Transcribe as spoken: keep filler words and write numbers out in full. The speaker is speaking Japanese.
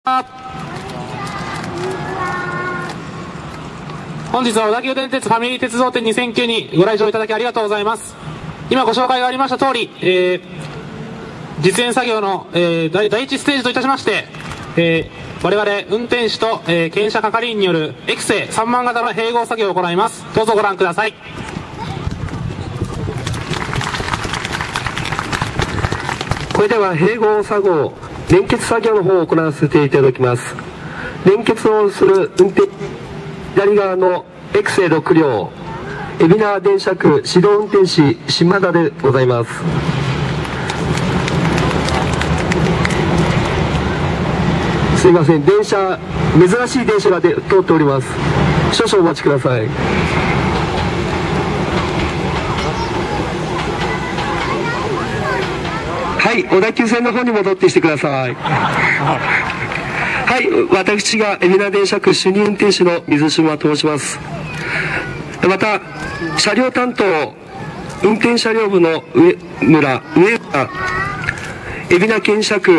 本日は小田急電鉄ファミリー鉄道展にせんきゅうにご来場いただきありがとうございます。今ご紹介がありました通り、えー、実演作業の、えー、第, 第一ステージといたしまして、えー、我々運転士と、えー、検車係員によるエクセイさんまん型の併合作業を行います。どうぞご覧ください。 これでは併合作業連結作業の方を行わせていただきます。連結をする運転左側のエクセイろくりょう、海老名電車区指導運転士島田でございます。すいません、電車珍しい電車がで通っております。少々お待ちください。はい、小田急線の方に戻ってきてください。はい、私が海老名電車区主任運転士の水島と申します。また車両担当運転車両部の上村上村海老名検車区